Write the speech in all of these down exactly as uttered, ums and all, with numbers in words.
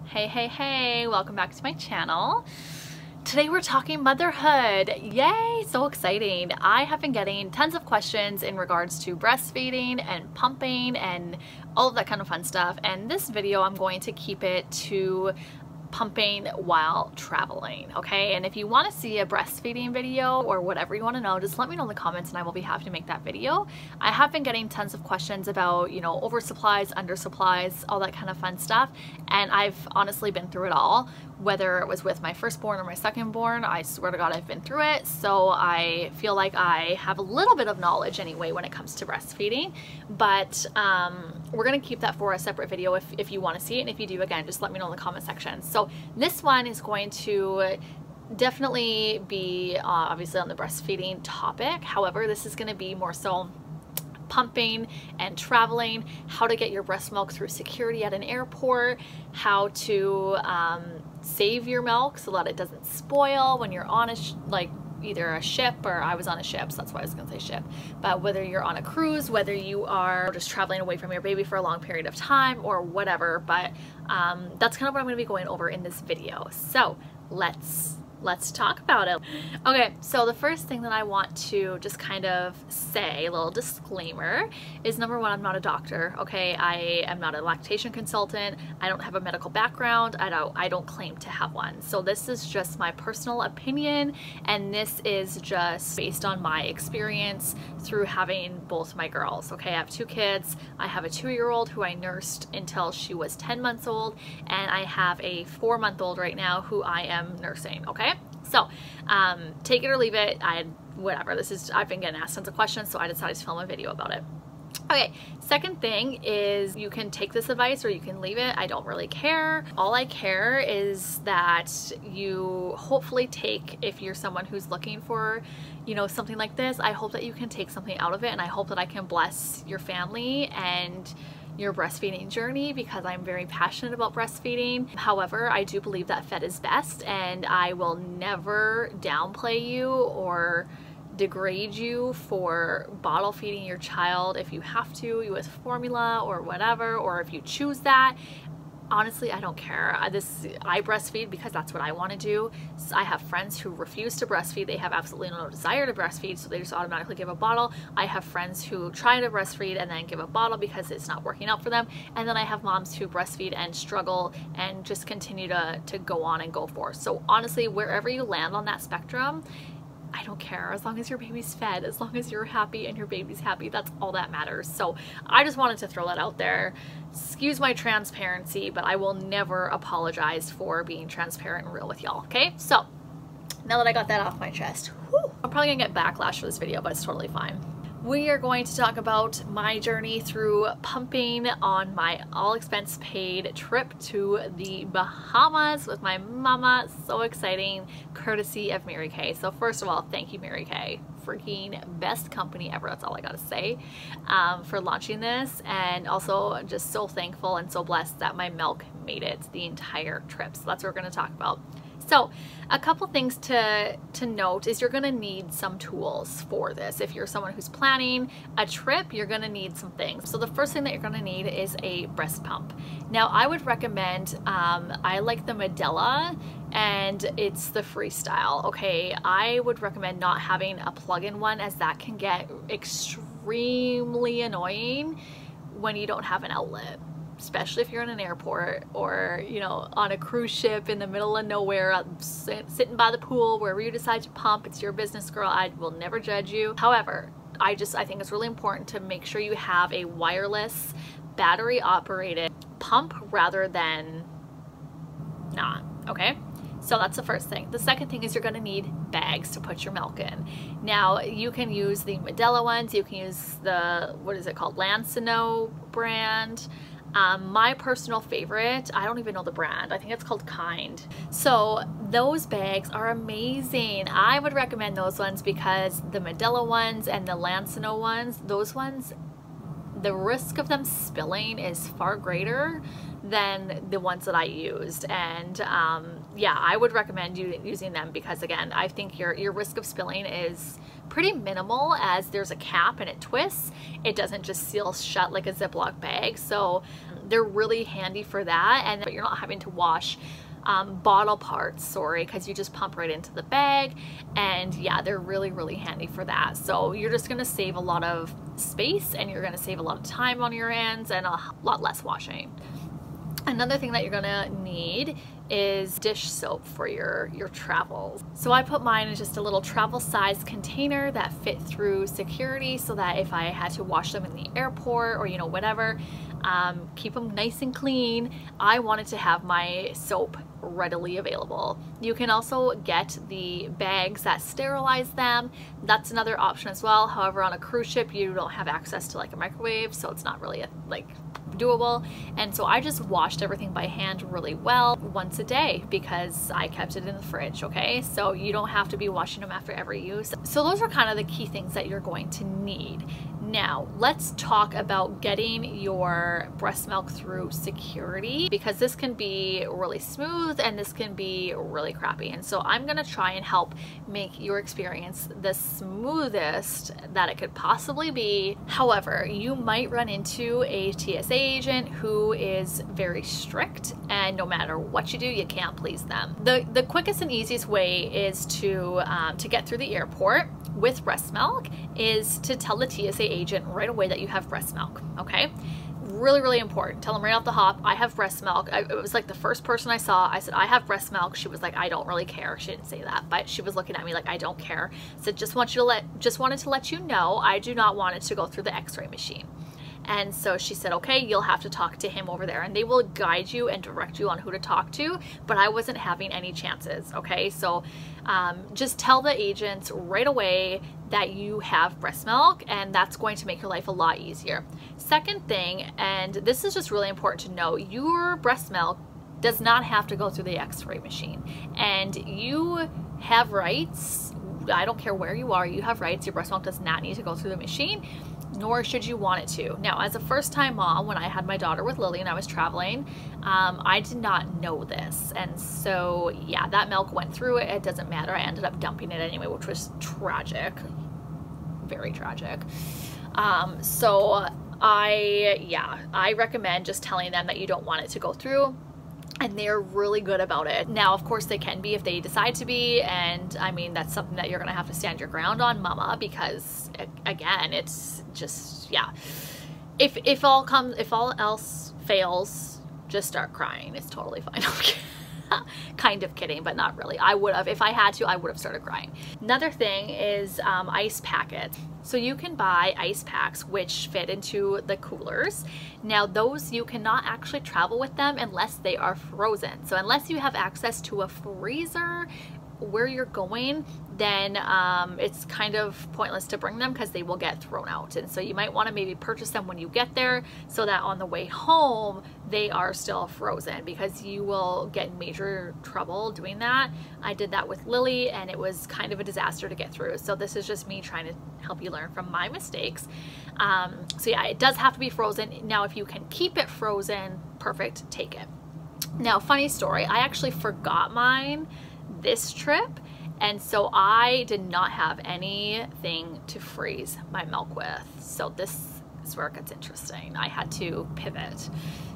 Hey, hey, hey, welcome back to my channel. Today we're talking motherhood. Yay, so exciting. I have been getting tons of questions in regards to breastfeeding and pumping and all of that kind of fun stuff. And this video, I'm going to keep it to pumping while traveling, okay? And if you want to see a breastfeeding video or whatever you want to know, just let me know in the comments and I will be happy to make that video. I have been getting tons of questions about, you know, oversupplies, undersupplies, all that kind of fun stuff, and I've honestly been through it all, whether it was with my firstborn or my secondborn. I swear to God, I've been through it, so I feel like I have a little bit of knowledge anyway when it comes to breastfeeding, but um, we're gonna keep that for a separate video if, if you want to see it, and if you do, again, just let me know in the comment section. So this one is going to definitely be uh, obviously on the breastfeeding topic. However, this is going to be more so pumping and traveling, how to get your breast milk through security at an airport, how to um, save your milk so that it doesn't spoil when you're on a sh like either a ship, or I was on a ship, so that's why I was gonna say ship, but whether you're on a cruise, whether you are just traveling away from your baby for a long period of time or whatever, but um, that's kind of what I'm gonna be going over in this video. So let's let's talk about it. Okay, so the first thing that I want to just kind of say, a little disclaimer, is number one, I'm not a doctor, okay? I am not a lactation consultant. I don't have a medical background. I don't, I don't claim to have one. So this is just my personal opinion, and this is just based on my experience through having both my girls, okay? I have two kids. I have a two-year-old who I nursed until she was ten months old, and I have a four-month-old right now who I am nursing, okay? So um, take it or leave it. I whatever. This is I've been getting asked tons of questions, so I decided to film a video about it. Okay, second thing is you can take this advice or you can leave it. I don't really care. All I care is that you hopefully take, if you're someone who's looking for, you know, something like this, I hope that you can take something out of it, and I hope that I can bless your family and your breastfeeding journey, because I'm very passionate about breastfeeding. However, I do believe that fed is best, and I will never downplay you or degrade you for bottle feeding your child if you have to, with formula or whatever, or if you choose that. Honestly, I don't care. I, this, I breastfeed because that's what I want to do. So I have friends who refuse to breastfeed. They have absolutely no desire to breastfeed, so they just automatically give a bottle. I have friends who try to breastfeed and then give a bottle because it's not working out for them. And then I have moms who breastfeed and struggle and just continue to, to go on and go forth. So honestly, wherever you land on that spectrum, I don't care. As long as your baby's fed, as long as you're happy and your baby's happy, that's all that matters. So I just wanted to throw that out there. Excuse my transparency, but I will never apologize for being transparent and real with y'all, okay? So now that I got that off my chest, whew, I'm probably gonna get backlash for this video, but it's totally fine. We are going to talk about my journey through pumping on my all-expense paid trip to the Bahamas with my mama. So exciting, courtesy of Mary Kay. So first of all, thank you, Mary Kay. Freaking best company ever, that's all I gotta say, um, for launching this. And also just so thankful and so blessed that my milk made it the entire trip. So that's what we're gonna talk about. So a couple things to, to note is you're gonna need some tools for this. If you're someone who's planning a trip, you're gonna need some things. So the first thing that you're gonna need is a breast pump. Now I would recommend, um, I like the Medela, and it's the freestyle, okay? I would recommend not having a plug-in one, as that can get extremely annoying when you don't have an outlet, especially if you're in an airport or, you know, on a cruise ship in the middle of nowhere, sit, sitting by the pool, wherever you decide to pump. It's your business, girl. I will never judge you. However, I just, I think it's really important to make sure you have a wireless, battery operated pump rather than not, okay? So that's the first thing. The second thing is you're gonna need bags to put your milk in. Now you can use the Medela ones, you can use the, what is it called, Lancino brand. Um, my personal favorite, I don't even know the brand, I think it's called Kind. So those bags are amazing. I would recommend those ones because the Medela ones and the Lancino ones, those ones, the risk of them spilling is far greater than the ones that I used. And um, yeah, I would recommend you using them because, again, I think your, your risk of spilling is pretty minimal, as there's a cap and it twists. It doesn't just seal shut like a Ziploc bag. So they're really handy for that, and but you're not having to wash um, bottle parts, sorry, because you just pump right into the bag. And yeah, they're really, really handy for that. So you're just gonna save a lot of space, and you're gonna save a lot of time on your ends and a lot less washing. Another thing that you're gonna need is dish soap for your, your travels. So I put mine in just a little travel size container that fit through security, so that if I had to wash them in the airport or, you know, whatever, um, keep them nice and clean, I wanted to have my soap readily available. You can also get the bags that sterilize them. That's another option as well. However, on a cruise ship, you don't have access to like a microwave, so it's not really a, like doable. And so I just washed everything by hand really well once a day because I kept it in the fridge. Okay, so you don't have to be washing them after every use. So those are kind of the key things that you're going to need. Now let's talk about getting your breast milk through security, because this can be really smooth and this can be really crappy. And so I'm gonna try and help make your experience the smoothest that it could possibly be. However, you might run into a T S A agent who is very strict, and no matter what you do, you can't please them. The, the quickest and easiest way is to, um, to get through the airport with breast milk is to tell the T S A agent right away that you have breast milk, okay? Really, really important. Tell them right off the hop, I have breast milk. I, it was like the first person I saw, I said, I have breast milk. She was like, I don't really care. She didn't say that, but she was looking at me like, I don't care. I said, just want you to let, just wanted to let you know, I do not want it to go through the x-ray machine. And so she said, okay, you'll have to talk to him over there, and they will guide you and direct you on who to talk to, but I wasn't having any chances, okay? So um, just tell the agents right away that you have breast milk, and that's going to make your life a lot easier. Second thing, and this is just really important to know, your breast milk does not have to go through the x-ray machine, and you have rights. I don't care where you are, you have rights. Your breast milk does not need to go through the machine, nor should you want it to. Now, as a first-time mom, when I had my daughter with Lily and I was traveling, um, I did not know this. And so, yeah, that milk went through it. It doesn't matter. I ended up dumping it anyway, which was tragic. Very tragic. Um, so I, yeah, I recommend just telling them that you don't want it to go through. And they're really good about it. Now, of course, they can be if they decide to be, and I mean, that's something that you're gonna have to stand your ground on, mama, because again, it's just, yeah. If if all comes, if all else fails, just start crying. It's totally fine. Kind of kidding, but not really. I would have, if I had to, I would have started crying. Another thing is um, ice packets. So you can buy ice packs which fit into the coolers. Now those, you cannot actually travel with them unless they are frozen. So unless you have access to a freezer where you're going, then um, it's kind of pointless to bring them because they will get thrown out. And so you might want to maybe purchase them when you get there so that on the way home they are still frozen, because you will get in major trouble doing that. I did that with Lily and it was kind of a disaster to get through. So this is just me trying to help you learn from my mistakes. Um, so yeah, it does have to be frozen. Now if you can keep it frozen, perfect, take it. Now, funny story, I actually forgot mine this trip, and so I did not have anything to freeze my milk with. So this is where it gets interesting. I had to pivot.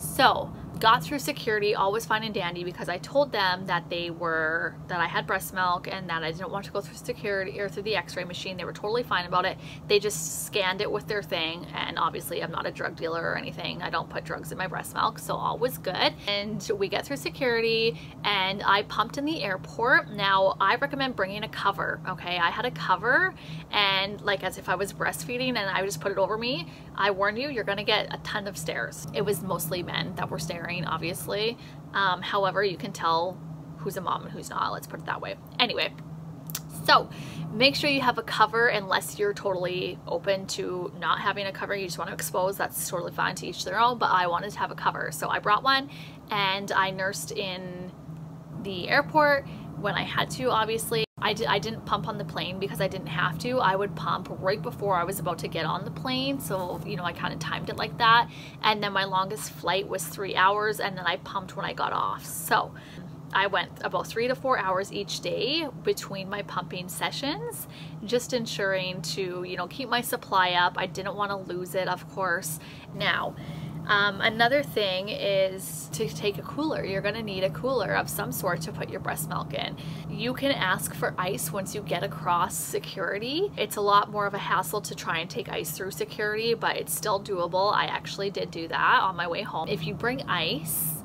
So got through security, all was fine and dandy, because I told them that they were, that I had breast milk and that I didn't want to go through security or through the x-ray machine. They were totally fine about it. They just scanned it with their thing, and obviously I'm not a drug dealer or anything. I don't put drugs in my breast milk, so all was good. And we get through security and I pumped in the airport. Now I recommend bringing a cover, okay? I had a cover, and like as if I was breastfeeding, and I would just put it over me. I warn you, you're gonna get a ton of stares. It was mostly men that were staring, obviously. Um, however, you can tell who's a mom and who's not, let's put it that way. Anyway, so make sure you have a cover unless you're totally open to not having a cover. You just want to expose, that's totally fine, to each their own, but I wanted to have a cover. So I brought one and I nursed in the airport when I had to, obviously. I, did, I didn't pump on the plane because I didn't have to. I would pump right before I was about to get on the plane. So, you know, I kind of timed it like that. And then my longest flight was three hours and then I pumped when I got off. So I went about three to four hours each day between my pumping sessions, just ensuring to, you know, keep my supply up. I didn't want to lose it, of course. Now, Um, another thing is to take a cooler. You're gonna need a cooler of some sort to put your breast milk in. You can ask for ice once you get across security. It's a lot more of a hassle to try and take ice through security, but it's still doable. I actually did do that on my way home. If you bring ice,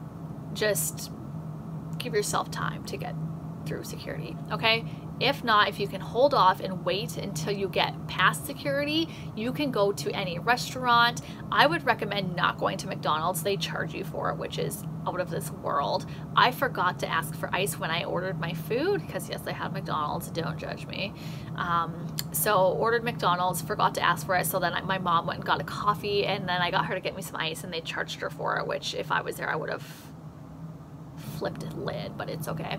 just give yourself time to get through security, okay? If not, if you can hold off and wait until you get past security, you can go to any restaurant. I would recommend not going to McDonald's. They charge you for it, which is out of this world. I forgot to ask for ice when I ordered my food, because yes, I had McDonald's, don't judge me. Um, so ordered McDonald's, forgot to ask for it, so then I, my mom went and got a coffee, and then I got her to get me some ice, and they charged her for it, which if I was there, I would have flipped lid, but it's okay.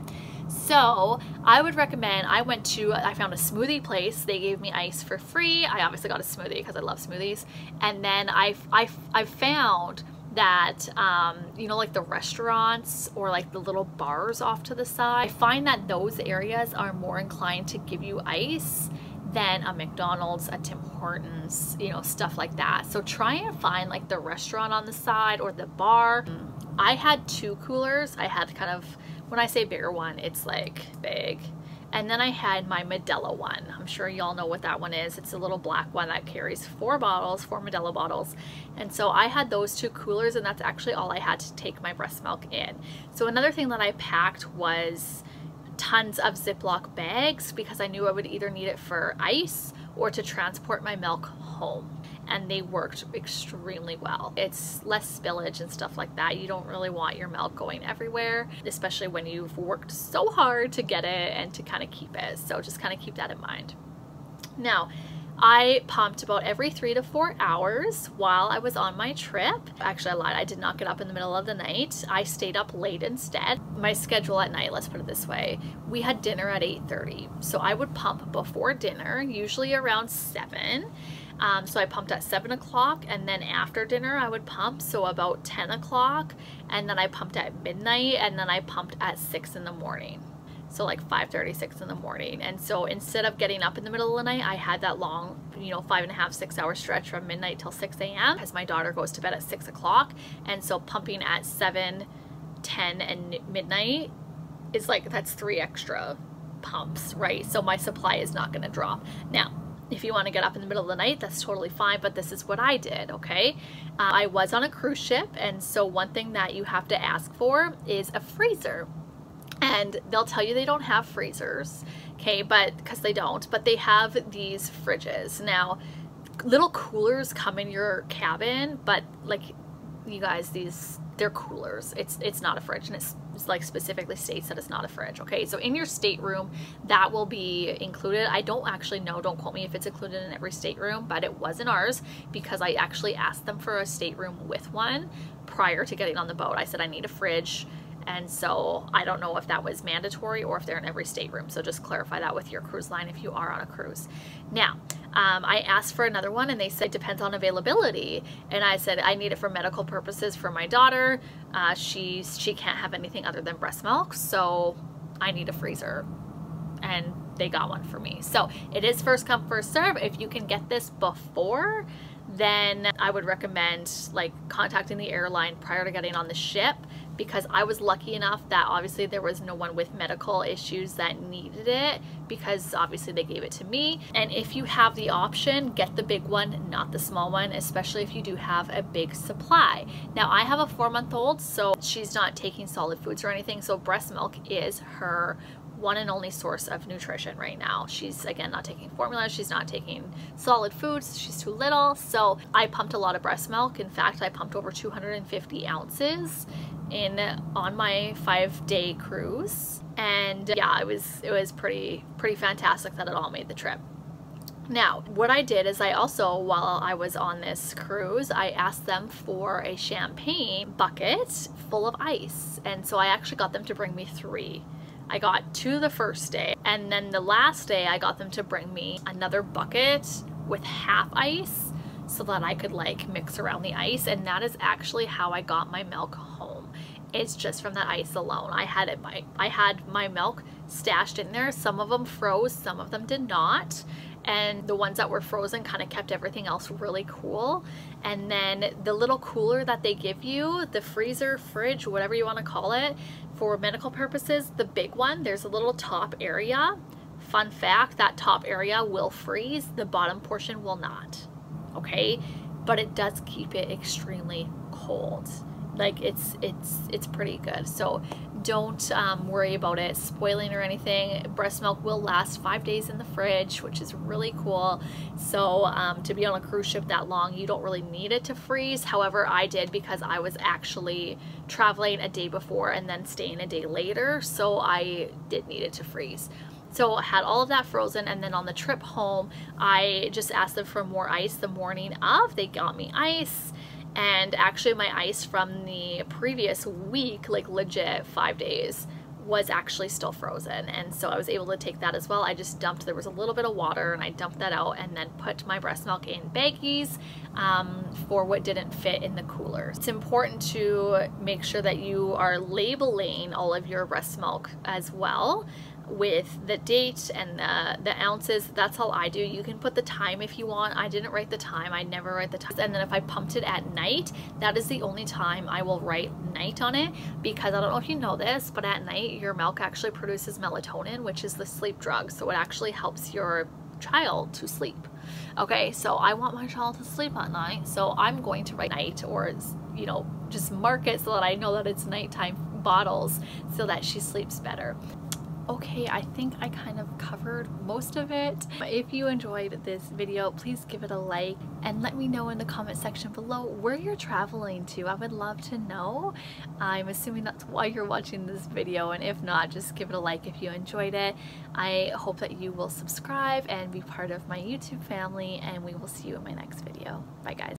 So I would recommend, I went to, I found a smoothie place. They gave me ice for free. I obviously got a smoothie because I love smoothies. And then I, I, I found that, um, you know, like the restaurants or like the little bars off to the side, I find that those areas are more inclined to give you ice than a McDonald's, a Tim Hortons, you know, stuff like that. So try and find like the restaurant on the side or the bar. I had two coolers. I had kind of, when I say bigger one, it's like big. And then I had my Modelo one. I'm sure y'all know what that one is. It's a little black one that carries four bottles, four Modelo bottles. And so I had those two coolers, and that's actually all I had to take my breast milk in. So another thing that I packed was tons of Ziploc bags, because I knew I would either need it for ice or to transport my milk home. And they worked extremely well. It's less spillage and stuff like that. You don't really want your milk going everywhere, especially when you've worked so hard to get it and to kind of keep it. So just kind of keep that in mind. Now, I pumped about every three to four hours while I was on my trip. Actually, I lied. I did not get up in the middle of the night. I stayed up late instead. My schedule at night, let's put it this way, we had dinner at eight thirty. So I would pump before dinner, usually around seven. Um, so I pumped at seven o'clock, and then after dinner I would pump, so about ten o'clock, and then I pumped at midnight, and then I pumped at six in the morning. So like five thirty, six in the morning. And so instead of getting up in the middle of the night, I had that long, you know, five and a half, six hour stretch from midnight till six A M because my daughter goes to bed at six o'clock. And so pumping at seven, ten, and midnight is like, that's three extra pumps, right? So my supply is not gonna drop. Now, if you want to get up in the middle of the night, that's totally fine, but this is what I did, okay? Uh, I was on a cruise ship, and so one thing that you have to ask for is a freezer. And they'll tell you they don't have freezers, okay, but because they don't, but they have these fridges. Now, little coolers come in your cabin, but like, you guys, these, they're coolers. It's it's not a fridge, and it's, it's like specifically states that it's not a fridge, okay? So in your stateroom, that will be included. I don't actually know, don't quote me if it's included in every stateroom, but it was in ours because I actually asked them for a stateroom with one prior to getting on the boat. I said, I need a fridge. And so I don't know if that was mandatory or if they're in every stateroom. So just clarify that with your cruise line if you are on a cruise. Now, um, I asked for another one, and they said it depends on availability. And I said I need it for medical purposes for my daughter. Uh, she's, she can't have anything other than breast milk, so I need a freezer. And they got one for me. So it is first come, first serve. If you can get this before, then I would recommend like contacting the airline prior to getting on the ship, because I was lucky enough that obviously there was no one with medical issues that needed it, because obviously they gave it to me. And if you have the option, get the big one, not the small one, especially if you do have a big supply. Now, I have a four month old, so she's not taking solid foods or anything, so breast milk is her one and only source of nutrition right now. She's, again, not taking formula, she's not taking solid foods, she's too little. So I pumped a lot of breast milk. In fact, I pumped over two hundred fifty ounces in on my five day cruise. And yeah, it was it was pretty pretty fantastic that it all made the trip. Now, what I did is I also, while I was on this cruise, I asked them for a champagne bucket full of ice. And so I actually got them to bring me three. I got two the first day, and then the last day I got them to bring me another bucket with half ice so that I could like mix around the ice. And that is actually how I got my milk home. it's just from that ice alone. I had it my I had my milk stashed in there. Some of them froze, some of them did not. And the ones that were frozen kind of kept everything else really cool. And then the little cooler that they give you, the freezer, fridge, whatever you want to call it, for medical purposes, the big one, there's a little top area. Fun fact, that top area will freeze, the bottom portion will not. Okay, but it does keep it extremely cold. Like it's it's it's pretty good. So don't um, worry about it spoiling or anything. Breast milk will last five days in the fridge, which is really cool. So um, to be on a cruise ship that long, you don't really need it to freeze. However, I did because I was actually traveling a day before and then staying a day later, so I did need it to freeze. So I had all of that frozen, and then on the trip home, I just asked them for more ice the morning of. They got me ice, and actually my ice from the previous week, like legit five days, was actually still frozen. And so I was able to take that as well. I just dumped, there was a little bit of water, and I dumped that out and then put my breast milk in baggies um, for what didn't fit in the cooler. It's important to make sure that you are labeling all of your breast milk as well, with the date and the, the ounces. That's all I do. You can put the time if you want. I didn't write the time. I never write the time. And then if I pumped it at night, that is the only time I will write night on it, because I don't know if you know this, but at night your milk actually produces melatonin, which is the sleep drug. So it actually helps your child to sleep. Okay, so I want my child to sleep at night, so I'm going to write night, or you know, just mark it so that I know that it's nighttime bottles so that she sleeps better. Okay, I think I kind of covered most of it. If you enjoyed this video, please give it a like and let me know in the comment section below where you're traveling to. I would love to know. I'm assuming that's why you're watching this video, and if not, just give it a like if you enjoyed it. I hope that you will subscribe and be part of my YouTube family, and we will see you in my next video. Bye guys.